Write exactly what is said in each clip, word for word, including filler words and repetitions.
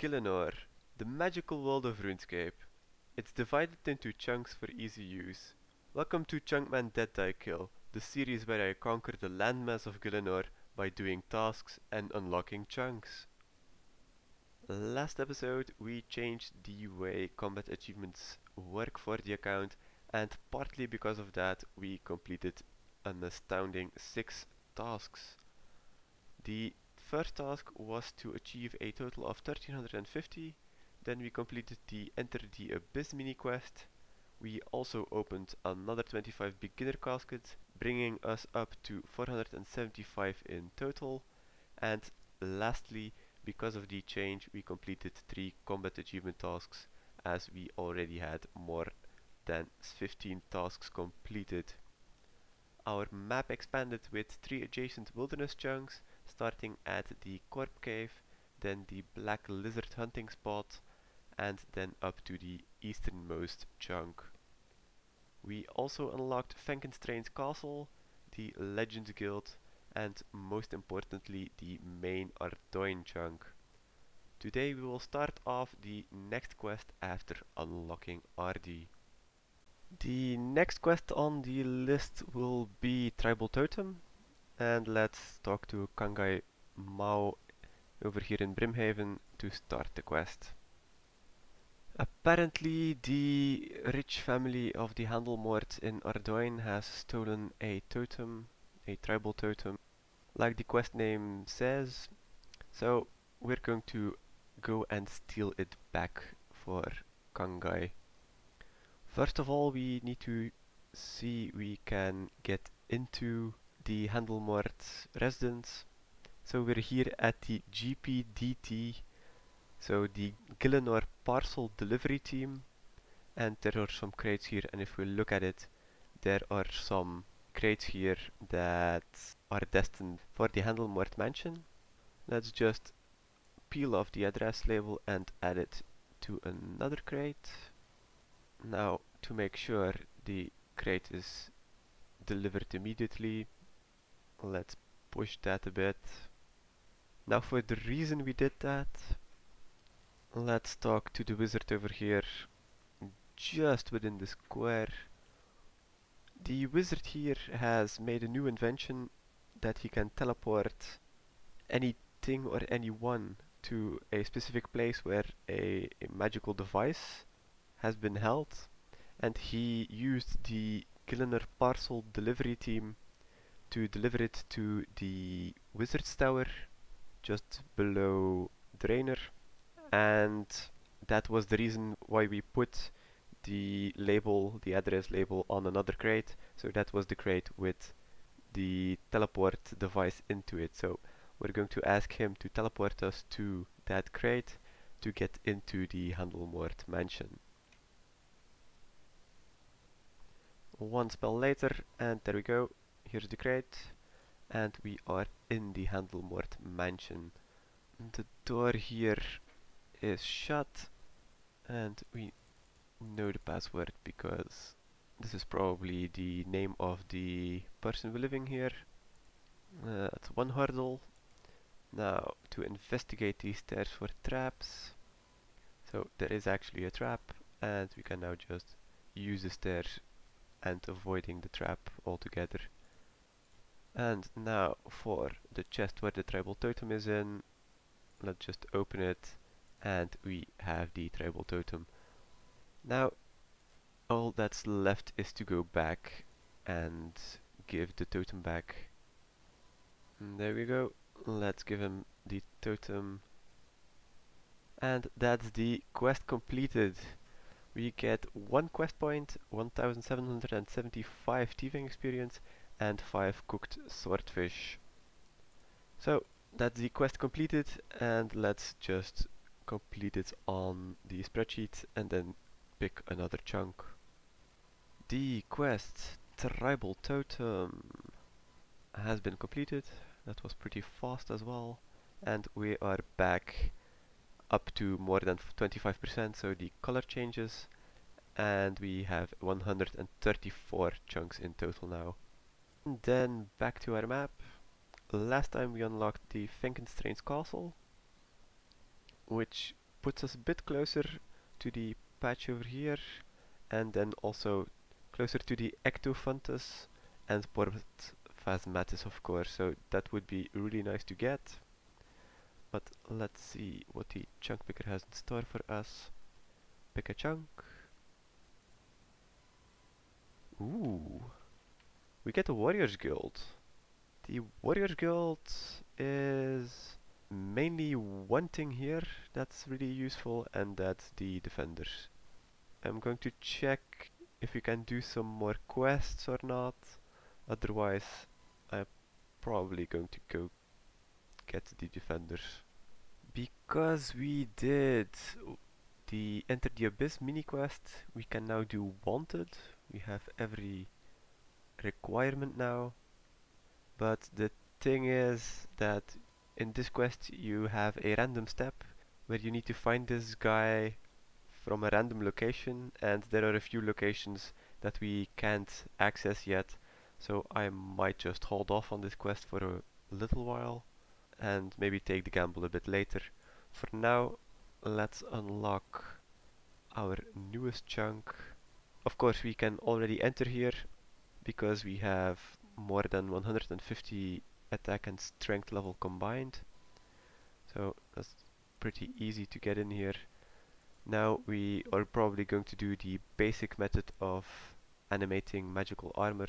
Gielinor, the magical world of RuneScape. It's divided into chunks for easy use. Welcome to Chunkman Dead Die Kill, the series where I conquer the landmass of Gielinor by doing tasks and unlocking chunks. Last episode we changed the way combat achievements work for the account, and partly because of that we completed an astounding six tasks. The first task was to achieve a total of one thousand three hundred fifty, then we completed the Enter the Abyss mini quest. We also opened another twenty-five beginner caskets, bringing us up to four hundred seventy-five in total, and lastly, because of the change, we completed three combat achievement tasks, as we already had more than fifteen tasks completed. Our map expanded with three adjacent wilderness chunks, starting at the Corp Cave, then the Black Lizard hunting spot, and then up to the easternmost chunk. We also unlocked Frankenstein's Castle, the Legends Guild, and most importantly the main Ardoin chunk. Today we will start off the next quest after unlocking Ardi. The next quest on the list will be Tribal Totem, and let's talk to Kangai Mao over here in Brimhaven to start the quest. Apparently the rich family of the Handelmoord in Ardoin has stolen a totem, a tribal totem, like the quest name says, so we're going to go and steal it back for Kangai. First of all, we need to see we can get into the Handelmoord residence. So we're here at the G P D T, so the Gielinor Parcel Delivery Team, and there are some crates here, and if we look at it, there are some crates here that are destined for the Handelmoord mansion. Let's just peel off the address label and add it to another crate. Now, to make sure the crate is delivered immediately, let's push that a bit. Now, for the reason we did that, let's talk to the wizard over here, just within the square. The wizard here has made a new invention that he can teleport anything or anyone to a specific place where a, a magical device has been held, and he used the Gielinor Parcel Delivery Team to deliver it to the Wizard's Tower just below Draenor, and that was the reason why we put the label, the address label, on another crate. So that was the crate with the teleport device into it. So we're going to ask him to teleport us to that crate to get into the Handelmoord mansion. One spell later, and there we go, here's the crate, and we are in the Handelmoord mansion. The door here is shut, and we know the password because this is probably the name of the person living here. Uh, that's one hurdle. Now, to investigate these stairs for traps. So there is actually a trap, and we can now just use the stairs and avoiding the trap altogether. And now for the chest where the tribal totem is in, let's just open it, and we have the tribal totem. Now all that's left is to go back and give the totem back. And there we go, let's give him the totem, and that's the quest completed. We get one quest point, one thousand seven hundred seventy-five thieving experience, and five cooked swordfish. So that's the quest completed, and let's just complete it on the spreadsheet and then pick another chunk. The quest Tribal Totem has been completed. That was pretty fast as well, and we are back up to more than twenty-five percent, so the color changes, and we have one hundred thirty-four chunks in total now. And then back to our map. Last time we unlocked the Frankenstein's Castle, which puts us a bit closer to the patch over here, and then also closer to the Ectophontus and Porbet Phasmatis, of course, so that would be really nice to get. But let's see what the chunk picker has in store for us. Pick a chunk. Ooh, we get a Warriors Guild. The Warriors Guild is mainly one thing here that's really useful, and that's the Defenders. I'm going to check if we can do some more quests or not. Otherwise, I'm probably going to go get the Defenders. Because we did the Enter the Abyss mini quest, we can now do Wanted. We have every requirement now. But the thing is that in this quest you have a random step where you need to find this guy from a random location, and there are a few locations that we can't access yet, so I might just hold off on this quest for a little while and maybe take the gamble a bit later. For now, let's unlock our newest chunk. Of course, we can already enter here because we have more than one hundred fifty attack and strength level combined, so that's pretty easy to get in here. Now we are probably going to do the basic method of animating magical armor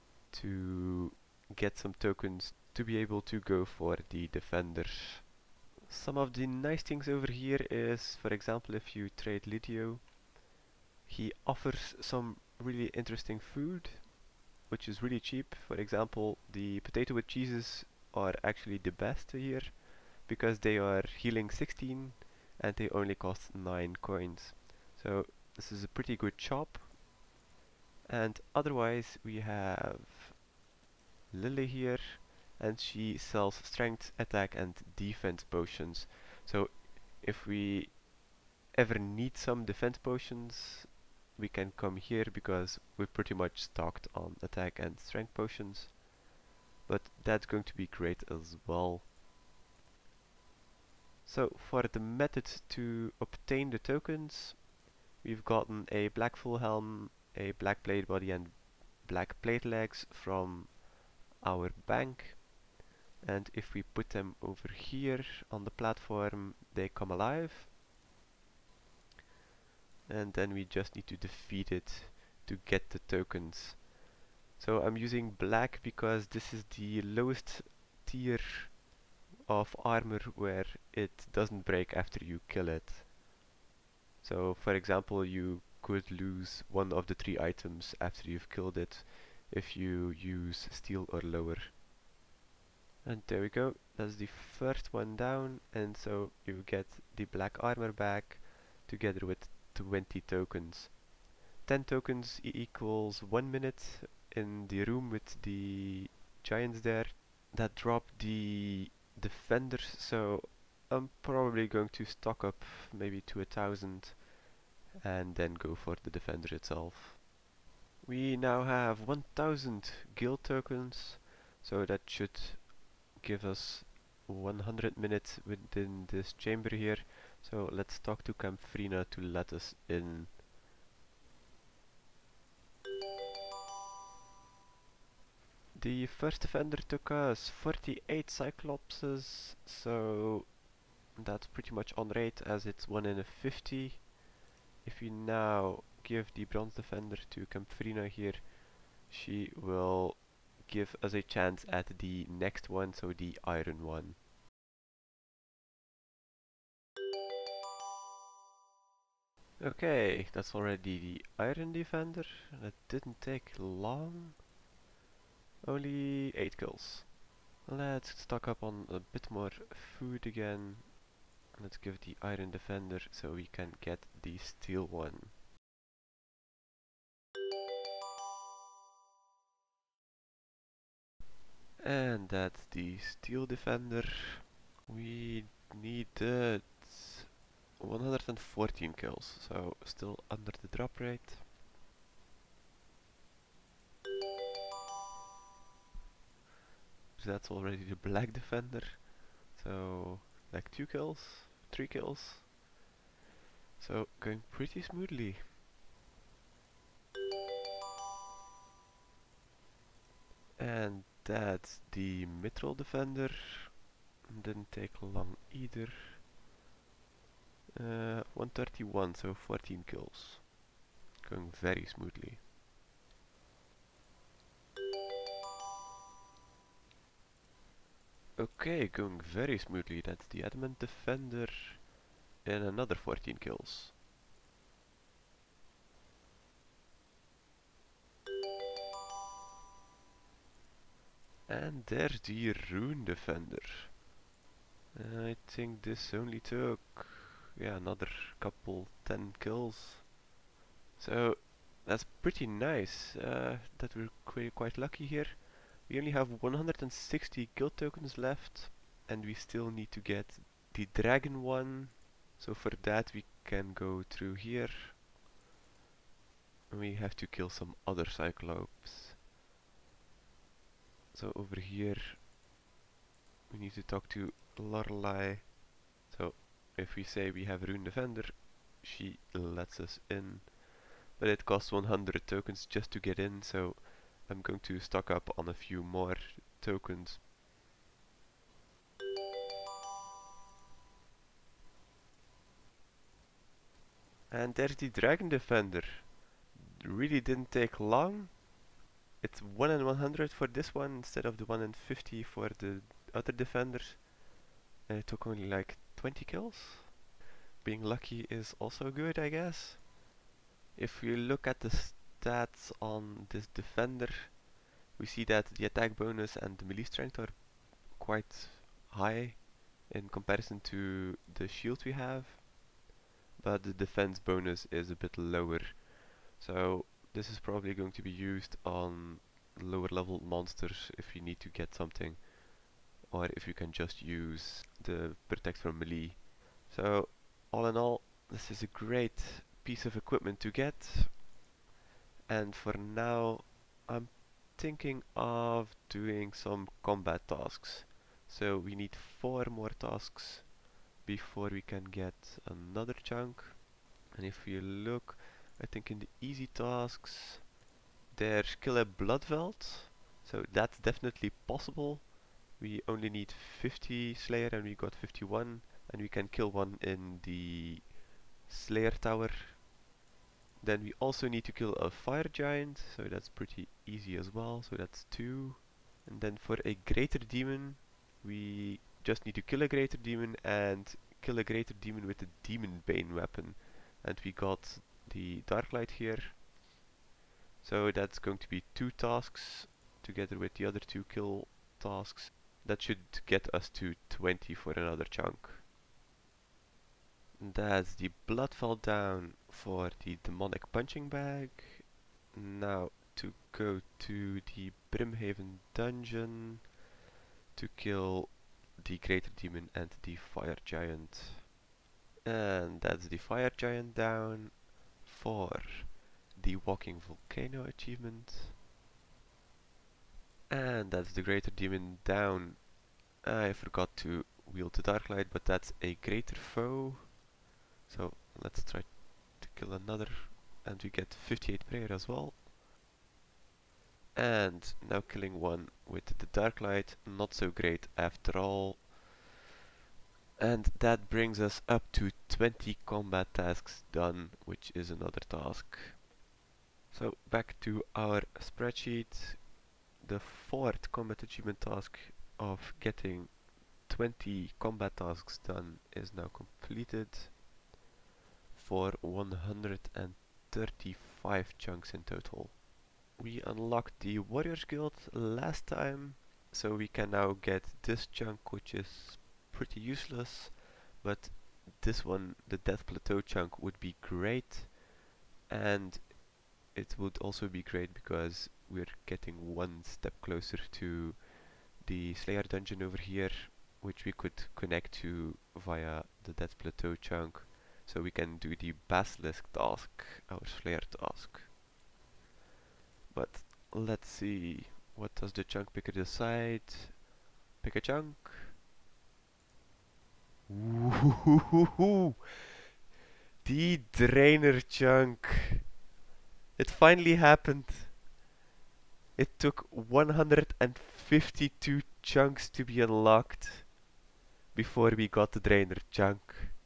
to get some tokens to be able to go for the Defenders. Some of the nice things over here is, for example, if you trade Lydio, he offers some really interesting food, which is really cheap. For example, the potato with cheeses are actually the best here, because they are healing sixteen and they only cost nine coins. So this is a pretty good chop. And otherwise we have Lily here, and she sells strength, attack and defense potions. So if we ever need some defense potions, we can come here because we're pretty much stocked on attack and strength potions. But that's going to be great as well. So for the method to obtain the tokens, we've gotten a black full helm, a black blade body and black plate legs from our bank. And if we put them over here on the platform, they come alive. And then we just need to defeat it to get the tokens. So I'm using black because this is the lowest tier of armor where it doesn't break after you kill it. So for example, you could lose one of the three items after you've killed it if you use steel or lower. And there we go, that's the first one down, and so you get the black armor back together with twenty tokens. ten tokens e equals one minute in the room with the giants there. That dropped the Defenders, so I'm probably going to stock up maybe to a thousand and then go for the Defender itself. We now have one thousand guild tokens, so that should give us one hundred minutes within this chamber here. So let's talk to Camfrina to let us in. The first Defender took us forty-eight Cyclopses, so that's pretty much on rate as it's one in a fifty. If we now give the Bronze Defender to Camfrina here, she will give us a chance at the next one, so the Iron one. Okay, that's already the Iron Defender. That didn't take long. Only eight kills. Let's stock up on a bit more food again. Let's give the Iron Defender so we can get the Steel one. And that's the Steel Defender. We needed one hundred fourteen kills, so still under the drop rate. So that's already the Black Defender, so like two kills, three kills. So going pretty smoothly. And that's the Mithril Defender. Didn't take long either. Uh, one thirty-one, so fourteen kills. Going very smoothly. Okay, going very smoothly. That's the Adamant Defender and another fourteen kills. And there's the Rune Defender. Uh, I think this only took, yeah, another couple ten kills. So that's pretty nice. Uh, that we're qu quite lucky here. We only have one hundred sixty guild tokens left, and we still need to get the dragon one. So for that we can go through here. And we have to kill some other cyclopes. So over here we need to talk to Lorelei. So if we say we have Rune Defender, she lets us in. But it costs one hundred tokens just to get in, so I'm going to stock up on a few more tokens. And there's the Dragon Defender. Really didn't take long. It's one in one hundred for this one instead of the one in fifty for the other defenders. And it took only like twenty kills. Being lucky is also good, I guess. If we look at the stats on this defender, we see that the attack bonus and the melee strength are quite high in comparison to the shield we have, but the defense bonus is a bit lower. So this is probably going to be used on lower level monsters if you need to get something, or if you can just use the protect from melee. So all in all, this is a great piece of equipment to get, and for now I'm thinking of doing some combat tasks. So we need four more tasks before we can get another chunk. And if you look, I think in the easy tasks there's kill a Bloodveld, so that's definitely possible. We only need fifty Slayer and we got fifty-one, and we can kill one in the Slayer tower. Then we also need to kill a Fire Giant, so that's pretty easy as well, so that's two. And then for a Greater Demon, we just need to kill a Greater Demon and kill a Greater Demon with the Demon Bane weapon. And we got the Darklight here. So that's going to be two tasks together with the other two kill tasks. That should get us to twenty for another chunk. That's the Bloodfall down for the Demonic Punching Bag. Now to go to the Brimhaven dungeon to kill the Greater Demon and the Fire Giant. And that's the Fire Giant down for the Walking Volcano achievement. And that's the Greater Demon down. I forgot to wield the Darklight, but that's a Greater Foe. So let's try to kill another, and we get fifty-eight prayer as well. And now killing one with the Darklight, not so great after all. And that brings us up to twenty combat tasks done, which is another task. So back to our spreadsheet. The fourth combat achievement task of getting twenty combat tasks done is now completed for one hundred thirty-five chunks in total. We unlocked the Warriors Guild last time, so we can now get this chunk, which is pretty useless, but this one, the Death Plateau chunk, would be great, and it would also be great because we're getting one step closer to the Slayer dungeon over here, which we could connect to via the Death Plateau chunk, so we can do the Basilisk task, our Slayer task. But let's see, what does the chunk picker decide? Pick a chunk. Ooh, The Drainer chunk. It finally happened. It took one hundred fifty-two chunks to be unlocked before we got the Drainer chunk.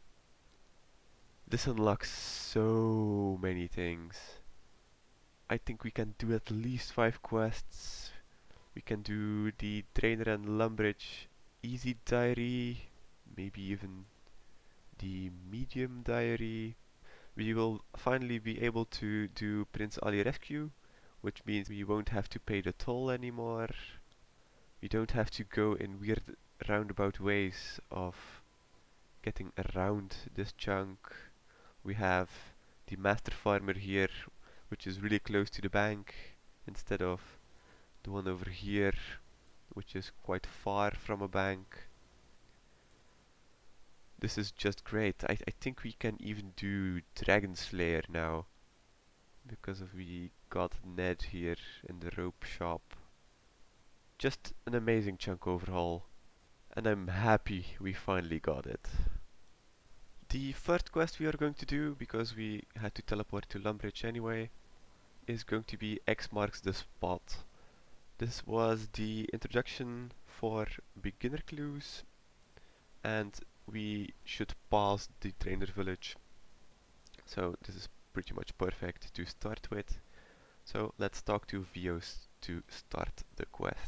This unlocks so many things. I think we can do at least five quests. We can do the Drainer and Lumbridge easy diary, maybe even the medium diary. We will finally be able to do Prince Ali rescue, which means we won't have to pay the toll anymore. We don't have to go in weird roundabout ways of getting around this chunk. We have the Master Farmer here, which is really close to the bank, instead of the one over here, which is quite far from a bank. This is just great. I, I think we can even do Dragon Slayer now, because of we got Ned here in the rope shop. Just an amazing chunk overall, and I'm happy we finally got it. The first quest we are going to do, because we had to teleport to Lumbridge anyway, is going to be X marks the spot. This was the introduction for beginner clues, and we should pass the Drainer village. So this is pretty much perfect to start with. So let's talk to Vios to start the quest.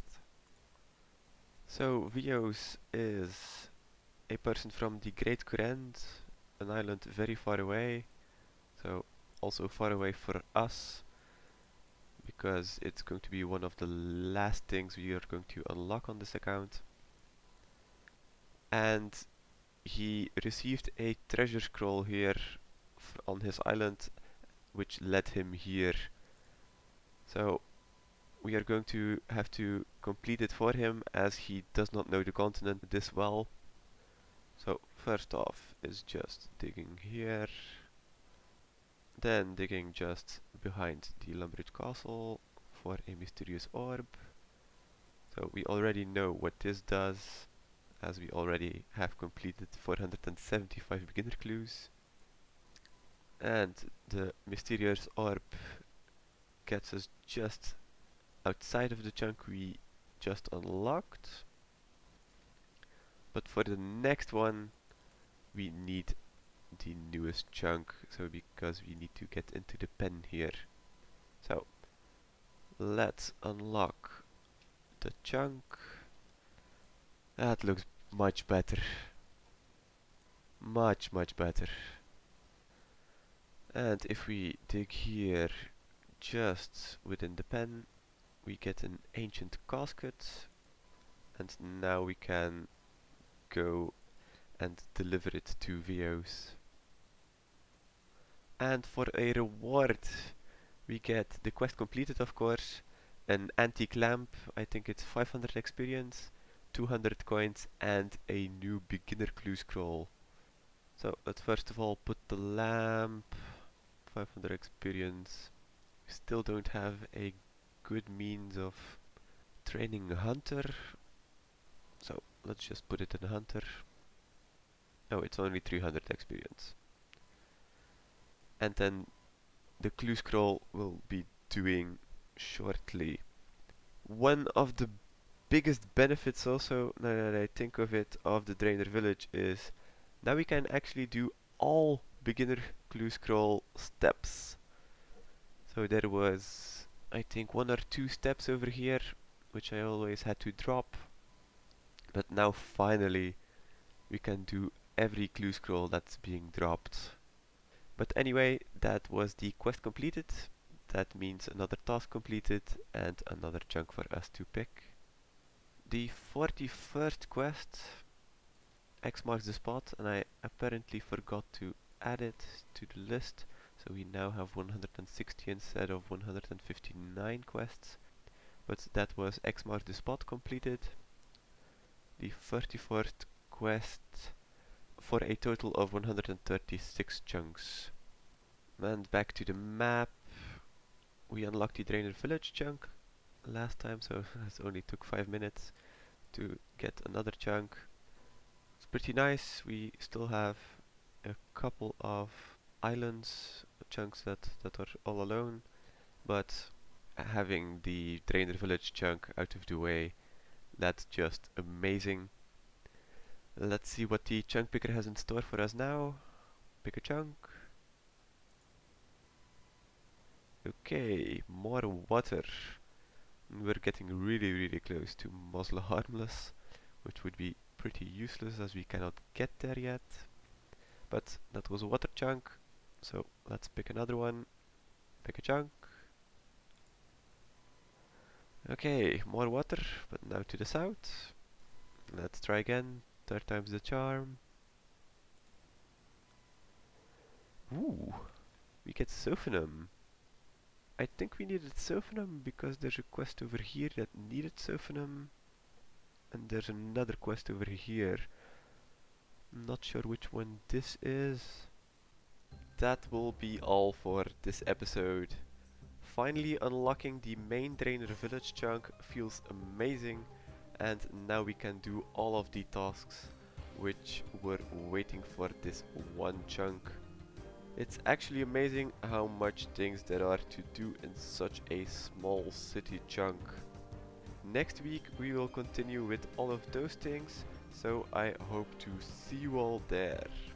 So Vios is a person from the Great Kurend, an island very far away, so also far away for us, because it's going to be one of the last things we are going to unlock on this account. And he received a treasure scroll here f on his island, which led him here. So we are going to have to complete it for him, as he does not know the continent this well. So first off is just digging here, then digging just behind the Lumbridge Castle for a mysterious orb. So we already know what this does, as we already have completed four hundred seventy-five beginner clues. And the mysterious orb gets us just outside of the chunk we just unlocked. But for the next one we need the newest chunk, so because we need to get into the pen here. So let's unlock the chunk. That looks much better. Much, much better. And if we dig here just within the pen, we get an ancient casket, and now we can go and deliver it to Vios. And for a reward we get the quest completed, of course, an antique lamp, I think it's five hundred experience, two hundred coins, and a new beginner clue scroll. So let's first of all put the lamp, five hundred experience. We still don't have a good means of training a hunter, so let's just put it in a hunter. Oh, it's only three hundred experience. And then the clue scroll will be doing shortly. One of the biggest benefits also, now that I think of it, of the Drainer village is now we can actually do all beginner clue scroll steps. So there was, I think, one or two steps over here which I always had to drop, but now finally we can do every clue scroll that's being dropped. But anyway, that was the quest completed. That means another task completed and another chunk for us to pick. The forty-first quest, X marks the spot, and I apparently forgot to add it to the list, so we now have one hundred sixty instead of one hundred fifty-nine quests. But that was X marks the spot completed. The thirty-fourth quest for a total of one hundred thirty-six chunks. And back to the map. We unlocked the Drainer village chunk last time, so it only took five minutes to get another chunk. It's pretty nice. We still have a couple of islands, chunks that, that are all alone, but having the Drainer Village chunk out of the way, that's just amazing. Let's see what the chunk picker has in store for us now. Pick a chunk. Okay, more water. We're getting really really close to Mosle Harmless, which would be pretty useless as we cannot get there yet. But that was a water chunk, so let's pick another one. Pick a chunk. Okay, more water, but now to the south. Let's try again, third time's the charm. Ooh, we get Sophanum. I think we needed Sophanum because there's a quest over here that needed Sophanum. And there's another quest over here. Not sure which one this is. That will be all for this episode. Finally unlocking the main Drainer Village chunk feels amazing, and now we can do all of the tasks which were waiting for this one chunk. It's actually amazing how much things there are to do in such a small city chunk. Next week we will continue with all of those things, so I hope to see you all there.